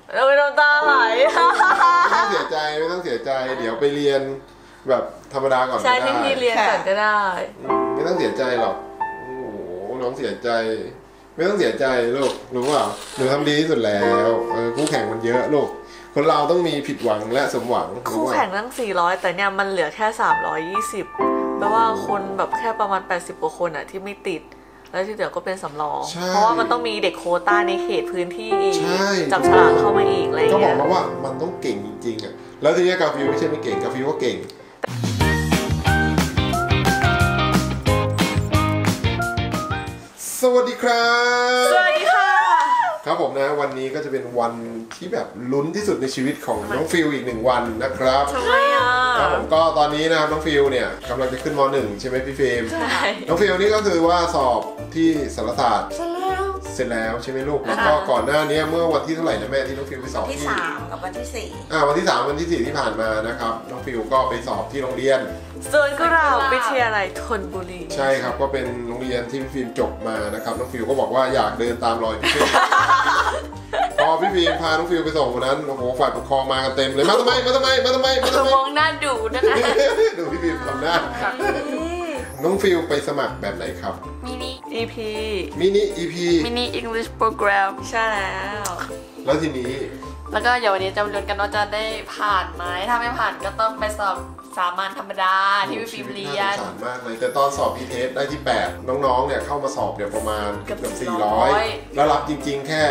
เราไม่ต้องตาไหลไม่ต้องเสียใจไม่ต้องเสียใจเดี๋ยวไปเรียนแบบธรรมดาก่อนก็ได้ใช่พี่เรียนก่อนก็ได้ไม่ต้องเสียใจหรอกโอ้โหน้องเสียใจไม่ต้องเสียใจลูกรู้เปล่าหนูทำดีที่สุดแล้วคู่แข่งมันเยอะลูกคนเราต้องมีผิดหวังและสมหวังคู่แข่งตั้ง400แต่เนี่ยมันเหลือแค่320แปลว่าคนแบบแค่ประมาณ80กว่าคนอะที่ไม่ติดแล้วที่เหลือก็เป็นสำรองเพราะว่ามันต้องมีเด็กโควต้าในเขตพื้นที่จับฉลากเข้ามาอีกอะไรอย่างเงี้ยก็บอกแล้วว่ามันต้องเก่งจริงๆอะแล้วทีนี้กาฟิวไม่ใช่ไม่เก่งกาฟิวก็เก่งสวัสดีครับสวัสดีค่ะครับผมนะวันนี้ก็จะเป็นวันที่แบบลุ้นที่สุดในชีวิตของน้องฟิลอีก1วันนะครับทำไมอ่ะครับผมก็ตอนนี้นะครับน้องฟิลเนี่ยกำลังจะขึ้นม.1 ใช่ไหมพี่ฟิล์มใช่น้องฟิลนี่ก็คือว่าสอบที่สารศาสตร์เสร็จแล้วใช่ไหมลูกแล้วก็ก่อนหน้านี้เมื่อวันที่เท่าไหร่นะแม่ที่น้องฟิลไปสอบที่3กับวันที่ 4วันที่3วันที่4ที่ผ่านมานะครับน้องฟิลก็ไปสอบที่โรงเรียนสวนกุหลาบวิทยาลัยธนบุรีใช่ครับก็เป็นโรงเรียนที่พี่ฟิล์มจบมานะครับน้องฟิลก็บอกว่าอยากเดินตามรอยพี่ฟิล์มพอพี่ฟิล์มพาน้องฟิลไปส่งวันนั้นโอ้โหฝ่ายปกครองมากันเต็มเลยมาทำไมมองหน้าดูนะคะดูพี่ฟิล์มทำหน้าน้องฟิลไปสมัครแบบไหนครับมินิ EP มินิ English Program ใช่แล้วทีนี้แล้วก็เดี๋ยววันนี้จะลุ้นกันว่าจะได้ผ่านไหมถ้าไม่ผ่านก็ต้องไปสอบสามัญธรรมดาที่พี่ฟิล์มเรียนสารมากเลยแต่ตอนสอบพีเทสได้ที่8น้องๆเนี่ยเข้ามาสอบเดี๋ยวประมาณเกือบ400แล้วรับจริงๆแค่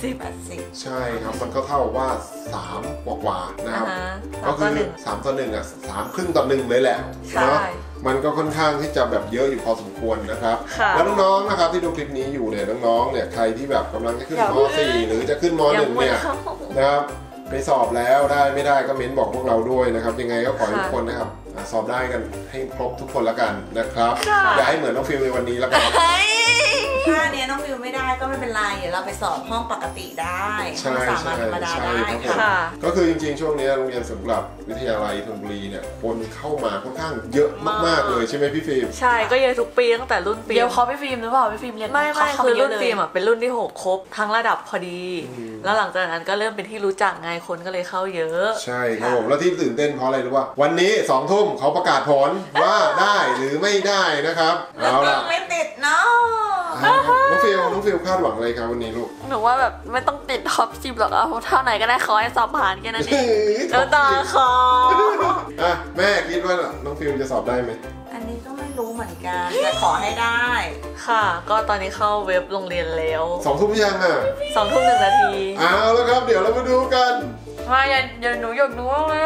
80ใช่ครับมันก็เท่าว่า3กว่าๆนะครับก็คือ3 ต่อ 1อ่ะ3 ครึ่งต่อ 1เลยแหละเนาะมันก็ค่อนข้างที่จะแบบเยอะอยู่พอสมควรนะครับแล้วน้องๆนะครับที่ดูคลิปนี้อยู่เนี่ยน้องๆเนี่ยใครที่แบบกำลังจะขึ้นม.4 หรือจะขึ้นม.1 เนี่ยนะครับไปสอบแล้วได้ไม่ได้ก็เม้นบอกพวกเราด้วยนะครับยังไงก็ขอให้ทุกคนนะครับสอบได้กันให้ครบทุกคนละกันนะครับอย่าให้เหมือนน้องฟิลในวันนี้ละกันถ้าเนี้ยน้องฟิลไม่ได้ก็ไม่เป็นไรเดี๋ยวเราไปสอบห้องปกติได้ห้องสามัญธรรมดาได้ค่ะก็คือจริงๆช่วงนี้โรงเรียนสวนกุหลาบวิทยาลัยธนบุรีเนี่ยคนเข้ามาค่อนข้างเยอะมากๆเลยใช่ไหมพี่ฟิล์มใช่ก็เยอะทุกปีตั้งแต่รุ่นฟิล์มเดี๋ยวเขาพี่ฟิล์มหรือเปล่าพี่ฟิล์มเรียนไม่คือรุ่นฟิล์มอ่ะเป็นรุ่นที่6ครบทั้งระดับพอดีแล้วหลังจากนั้นก็เริ่มเป็นที่รู้จักไงคนก็เลยเข้าเยอะใช่ครับผมแล้วที่ตื่นเต้นเพราะอะไรรู้ป่ะวันนี้2 ทุ่มเขาประกาศผลว่าได้หรือไม่ได้นะครับเอาล่ะไม่ติดเนาะน้องฟิลคาดหวังอะไรครับวันนี้ลูกหนูว่าแบบไม่ต้องติดท็อป10หรอกเอาเท่าไหนก็ได้ขอให้สอบผ่านแค่นั้นเองแล้วตาคอแม่คิดว่าน้องฟิลจะสอบได้ไหมอันนี้ก็ไม่รู้เหมือนกันแต่ขอให้ได้ค่ะก็ตอนนี้เข้าเว็บโรงเรียนแล้ว 2 ทุ่มยังอ่ะ 2 ทุ่ม 1 นาทีเอาแล้วครับเดี๋ยวเรามาดูกันมาอย่าหนูอยากดูเลย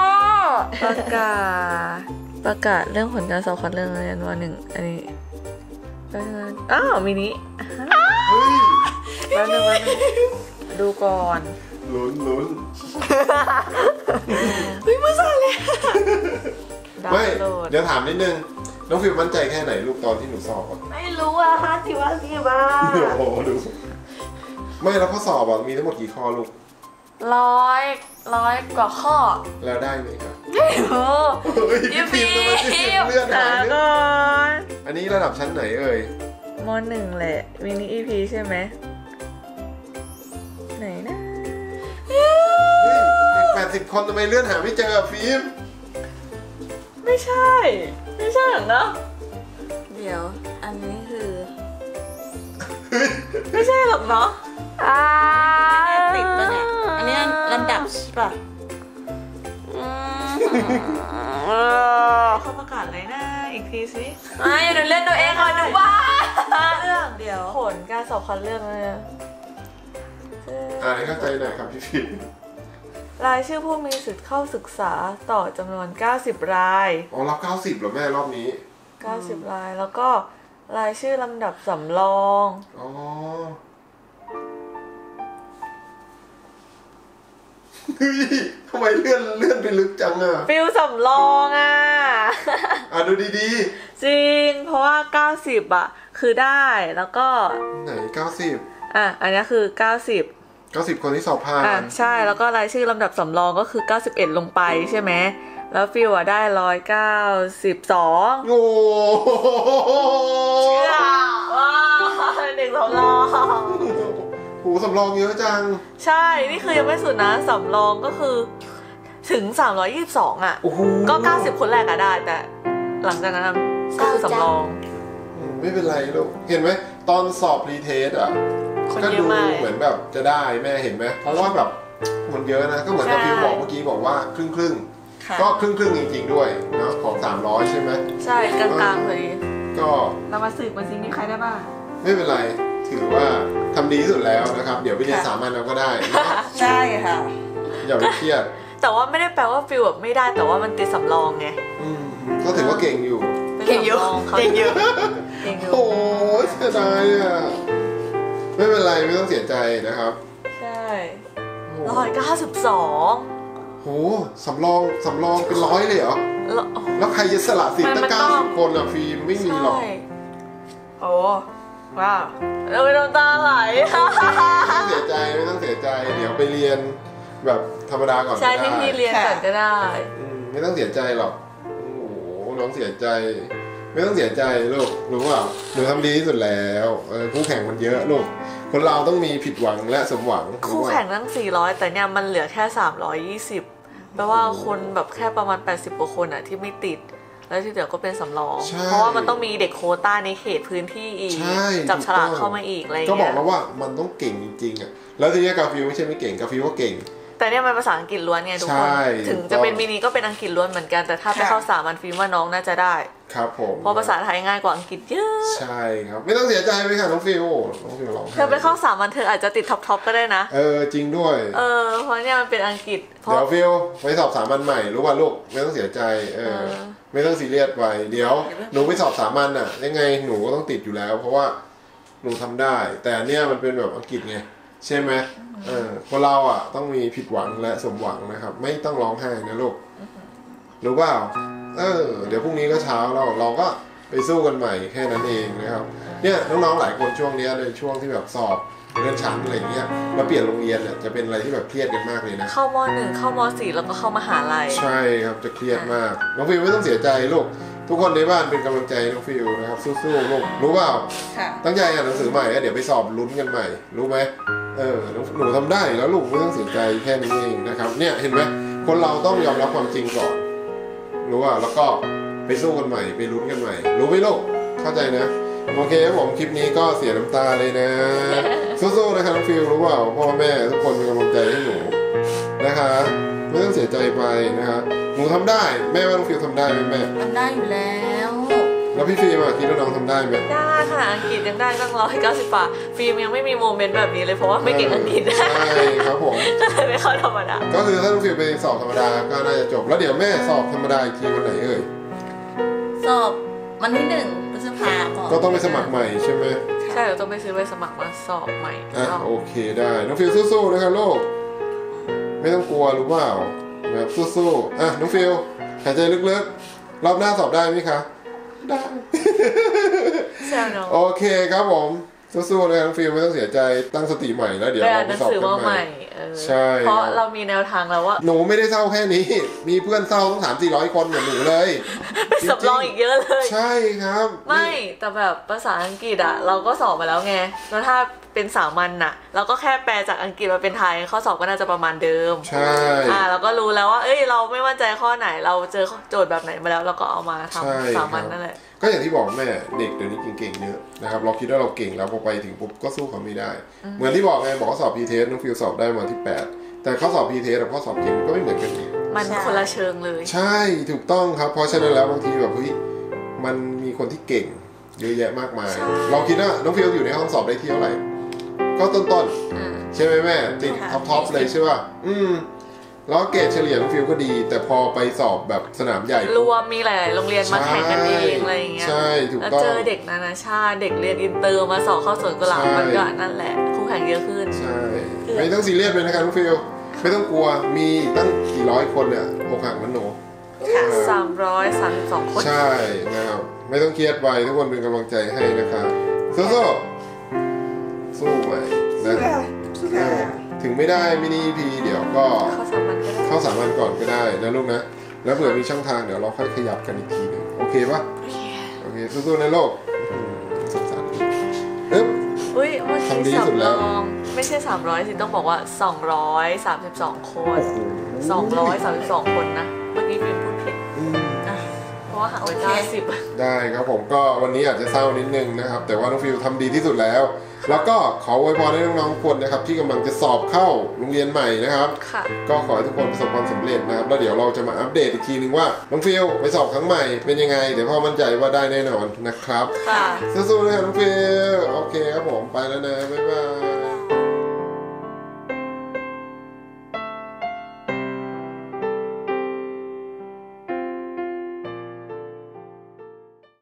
ประกาศเรื่องผลการสอบคัดเลือกเรียนวัน1อันนี้อ้าวมินิแป๊บนึงดูก่อนลุ้นเฮ้ยมาสั่นเลยไม่เดี๋ยวถามนิดนึงน้องฟิลมั่นใจแค่ไหนลูกตอนที่หนูสอบไม่รู้อ่ะ50 บ้าโอ้โหดูไม่แล้วข้อสอบมีทั้งหมดกี่ข้อลูก 100 กว่าข้อแล้วได้ไหมครับไม่รู้พี่ฟิล์มเลื่อนหายอันนี้ระดับชั้นไหนเอ่ยม.1 แหละมินิ EP ใช่ไหมไหนนะ 80 คนทำไมเลื่อนหาไม่เจอฟิล์มไม่ใช่หรอกเนาะเดี๋ยวอันนี้คือไม่ใช่หรอกเนาะติดปะเนี่ยอันนี้ลำดับใช่ปะเขาประกาศอะไรนะอีกทีสิอย่าเล่นตัวเองก่อนดูว่าเรื่องเดี๋ยวผลการสอบคัดเลือกเลยเข้าใจหน่อยครับพี่ฟิล์มรายชื่อผู้มีสิทธิ์เข้าศึกษาต่อจำนวน90 รายรับ90เหรอแม่รอบนี้ 90 รายแล้วก็รายชื่อลำดับสำรองทำไมเลื่อนไปลึกจังอ่ะฟิลสำรองอ่ะดูดีๆจริงเพราะว่า90อ่ะคือได้แล้วก็ไหน90 อันนี้คือ90 คนที่สอบผ่านใช่แล้วก็รายชื่อลำดับสำรองก็คือ91ลงไปใช่ไหมแล้วฟิลได้192โอ้เชื่อว้า1 สำรองโอ้สำรองเยอะจังใช่นี่คือยังไม่สุดนะสำรองก็คือถึง322อ่ะก็90คนแรกอะได้แต่หลังจากนั้นก็คือสำรองไม่เป็นไรลูกเห็นไหมตอนสอบรีเทสอ่ะก็ดูเหมือนแบบจะได้แม่เห็นไหมเพราะว่าแบบมันเยอะนะก็เหมือนกับพี่บอกเมื่อกี้บอกว่าครึ่งก็ครึ่งจริงๆด้วยเนาะของ300ใช่ไหมใช่กลางๆเลยก็เรามาสืบมาซิมีใครได้บ้างไม่เป็นไรถือว่าทำดีที่สุดแล้วนะครับเดี๋ยวไปเรียนสามัญเราก็ได้ใช่ค่ะอย่าไปเครียดแต่ว่าไม่ได้แปลว่าฟิลแบบไม่ได้แต่ว่ามันติดสำรองไงก็ถือว่าเก่งอยู่เก่งอยู่โอ้ยเสียดายอ่ะไม่เป็นไรไม่ต้องเสียใจนะครับใช่192 โหสำรองเป็น100เลยเหรอแล้วใครจะสละสิทธิ์ตั้ง90คนอ่ะฟิล์มไม่มีหรอกโอ้ว้าวเราไม่ต้องตาไหลไม่ต้องเสียใจเดี๋ยวไปเรียนแบบธรรมดาก่อนใช่ที่พี่เรียนก่อนก็ได้ไม่ต้องเสียใจหรอกโอ้โหน้องเสียใจไม่ต้องเสียใจลูกรู้เปล่าหนูทำดีที่สุดแล้วคู่แข่งมันเยอะลูกคนเราต้องมีผิดหวังและสมหวังคู่แข่งตั้ง400แต่เนี่ยมันเหลือแค่320แปลว่าคนแบบแค่ประมาณ80กว่าคนอะที่ไม่ติดแล้วที่เหลือก็เป็นสำรองเพราะว่ามันต้องมีเด็กโควต้าในเขตพื้นที่อีกจับฉลากเข้ามาอีกอะไรเงี้ยก็บอกแล้วว่ามันต้องเก่งจริงๆอะแล้วทีนี้กาฟิวไม่ใช่ไม่เก่งกาฟิวก็เก่งแต่เนี่ยมันภาษาอังกฤษล้วนไงทุกคนถึงจะเป็นมินิก็เป็นอังกฤษล้วนเหมือนกันแต่ถ้าไปเข้าสามัญฟิล์มว่าน้องน่าจะได้ครับผมเพราะภาษาไทยง่ายกว่าอังกฤษเยอะใช่ครับไม่ต้องเสียใจไปค่ะน้องฟิวร้องเธอไปเข้าสามัญเธออาจจะติดท็อปก็ได้นะจริงด้วยเพราะเนี่ยมันเป็นอังกฤษเดี๋ยวฟิวไปสอบสามัญใหม่รู้ป่ะลูกไม่ต้องเสียใจไม่ต้องซีเรียสไปเดี๋ยวหนูไปสอบสามัญน่ะยังไงหนูก็ต้องติดอยู่แล้วเพราะว่าหนูทำได้แต่เนี่ยมันเป็นแบบอังกฤษไงใช่ไหมคนเราอ่ะต้องมีผิดหวังและสมหวังนะครับไม่ต้องร้องไห้นะลูกรู้เปล่าเดี๋ยวพรุ่งนี้ก็เช้าเราก็ไปสู้กันใหม่แค่นั้นเองนะครับเนี่ยน้องๆหลายคนช่วงนี้ในช่วงที่แบบสอบเลื่อนชั้นอะไรเงี้ยมาเปลี่ยนโรงเรียนเนี่ยจะเป็นอะไรที่แบบเครียดกันมากเลยนะเข้าม.1 เข้าม.4 แล้วก็เข้ามหาลัยใช่ครับจะเครียดมากน้องฟิวไม่ต้องเสียใจลูกทุกคนในบ้านเป็นกำลังใจน้องฟิวนะครับสู้ๆลูกรู้เปล่าตั้งใจอ่านหนังสือใหม่เดี๋ยวไปสอบลุ้นกันใหม่รู้ไหมหนูทำได้แล้วลูกไม่ต้องเสียใจแค่นี้เองนะครับเนี่ยเห็นไหมคนเราต้องยอมรับความจริงก่อนรู้ว่าแล้วก็ไปสู้กันใหม่ไปลุ้นกันใหม่รู้ไหมลูกเข้าใจนะโอเคครับผมคลิปนี้ก็เสียน้ำตาเลยนะสู้ๆนะครับน้องฟิวรู้เปล่าพ่อแม่ทุกคนเป็นกำลังใจให้หนูนะคะไม่ต้องเสียใจไปนะครับหนูทำได้แม่ว่าน้องฟิวทำได้ไหมแม่ทำได้อยู่แล้วแล้วพี่ฟิล์มคิดว่าน้องทำได้ไหมได้ค่ะอังกฤษยังได้ตั้ง190 บาทฟิล์มยังไม่มีโมเมนต์แบบนี้เลยเพราะว่าไม่เก่งอังกฤษใช่ครับผมก็เลยไม่เข้าธรรมดาก็คือถ้าน้องฟิล์มไปสอบธรรมดาก็น่าจะจบแล้วเดี๋ยวแม่สอบธรรมดาอีกทีวันไหนเอ่ยสอบวันที่1 พฤษภาคมก็ต้องไปสมัครใหม่ใช่ไหมใช่เราต้องไปซื้อใบสมัครมาสอบใหม่โอเคได้น้องฟิลสู้ๆนะครับลูกไม่ต้องกลัวรู้เปล่าแบบสู้ๆน้องฟิลหายใจลึกๆรอบหน้าสอบได้ไหมคะได้โอเคครับผมสู้ๆเลยน้องฟิลไม่ต้องเสียใจตั้งสติใหม่แล้วเดี๋ยวเราไปสอบกันใหม่ใช่เพราะเรามีแนวทางแล้วว่าหนูไม่ได้เศร้าแค่นี้มีเพื่อนเศร้าต้อง300-400 คนเหมือนหนูเลยเป็นสำรองอีกเยอะเลยใช่ครับไม่แต่แบบภาษาอังกฤษอ่ะเราก็สอบมาแล้วไงแล้วถ้าเป็นสามัญน่ะเราก็แค่แปลจากอังกฤษมาเป็นไทยข้อสอบก็น่าจะประมาณเดิมใช่เราก็รู้แล้วว่าเราไม่มั่นใจข้อไหนเราเจอโจทย์แบบไหนมาแล้วเราก็เอามาทำสามัญนั่นแหละก็อย่างที่บอกแม่เด็กเดี๋ยวนี้เก่งๆเยอะนะครับเราคิดว่าเราเก่งแล้วพอไปถึงปุ๊บก็สู้เขาไม่ได้เหมือนที่บอกไงบอกข้อสอบพีเทสน้องฟิวสอบได้มาที่8แต่ข้อสอบพีเทสกับข้อสอบจริงก็ไม่เหมือนกันอีกมันคนละเชิงเลยใช่ถูกต้องครับเพราะฉะนั้นแล้วบางทีแบบมันมีคนที่เก่งเยอะแยะมากมายเราคิดว่าน้องฟิวอยู่ในห้องสอบได้ที่เท่าไหร่ก็ต้นๆใช่ไหมแม่ติดท็อปเลยใช่ป่ะแล้วเกรดเฉลี่ยน้องฟิวก็ดีแต่พอไปสอบแบบสนามใหญ่รวมมีหลายโรงเรียนมาแข่งกันเองอะไรอย่างเงี้ยใช่ถูกต้องแล้วเจอเด็กนานาชาติเด็กเรียนอินเตอร์มาสอบเข้าสวนกุหลาบมันก็นั่นแหละคู่แข่งเยอะขึ้นใช่ไม่ต้องซีเรียสเลยนะครับน้องฟิวไม่ต้องกลัวมีตั้งกี่ร้อยคนเนี่ยอกหักมันหนู 332 คนใช่นะครับไม่ต้องเครียดไปทุกคนเป็นกำลังใจให้นะครับสู้ไปนะถึงไม่ได้มินิ EP เดี๋ยวก็เข้าสามัญก่อนก็ได้นะลูกนะแล้วเผื่อมีช่องทางเดี๋ยวเราค่อยขยับกันอีกทีนึงโอเคปะโอเคสู้ๆในโลกสงสารทำดีสุดแล้วไม่ใช่300สิต้องบอกว่า232คน232คนนะเมื่อกี้ฟิล์มพูดผิดเพราะว่าหักไป90 ได้ครับผมก็วันนี้อาจจะเศร้านิดนึงนะครับแต่ว่าน้องฟิวทำดีที่สุดแล้วแล้วก็ขออวยพรให้น้องๆทุกคนนะครับที่กำลังจะสอบเข้าโรงเรียนใหม่นะครับก็ขอให้ทุกคนประสบความสำเร็จนะครับแล้วเดี๋ยวเราจะมาอัปเดตอีกทีนึงว่าน้องฟิวไปสอบครั้งใหม่เป็นยังไงเดี๋ยวพ่อมั่นใจว่าได้แน่นอนนะครับสู้ๆนะครับน้องฟิวโอเคครับผมไปแล้วนะบ๊ายบาย